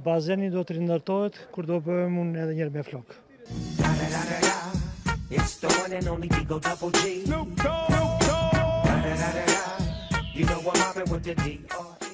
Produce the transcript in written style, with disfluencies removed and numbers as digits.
bazeni do të rindërtohet kur do bëhem unë edhe njerë me flok. It's the one and only Digo Double G. Snoop Dogg. You know I'm mobbing with the D.R.